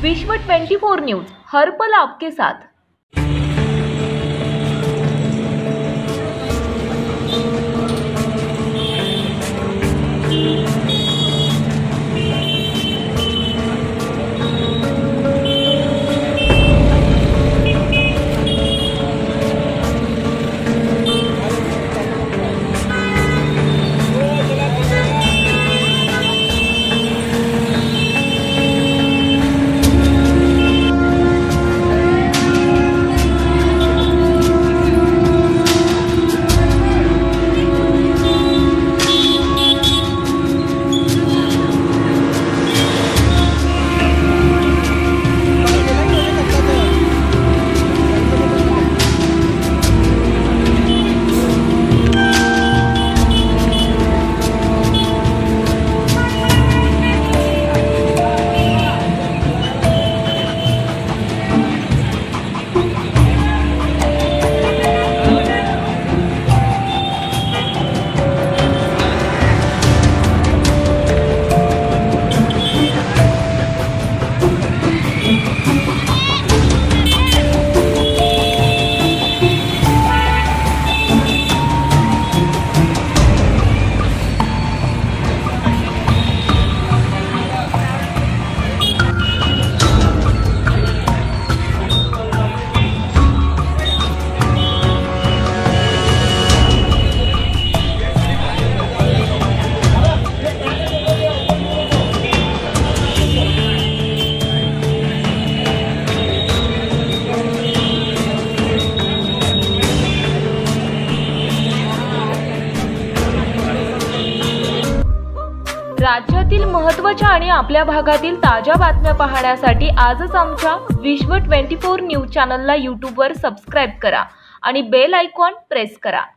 विश्व 24 न्यूज, हर पल आपके साथ। राज्यातील महत्त्वाच्या आणि आपल्या भागातील ताज्या बातम्या पाहण्यासाठी आजच आमच्या विश्व 24 न्यूज चॅनलला YouTube वर सबस्क्राइब करा आणि बेल आयकॉन प्रेस करा।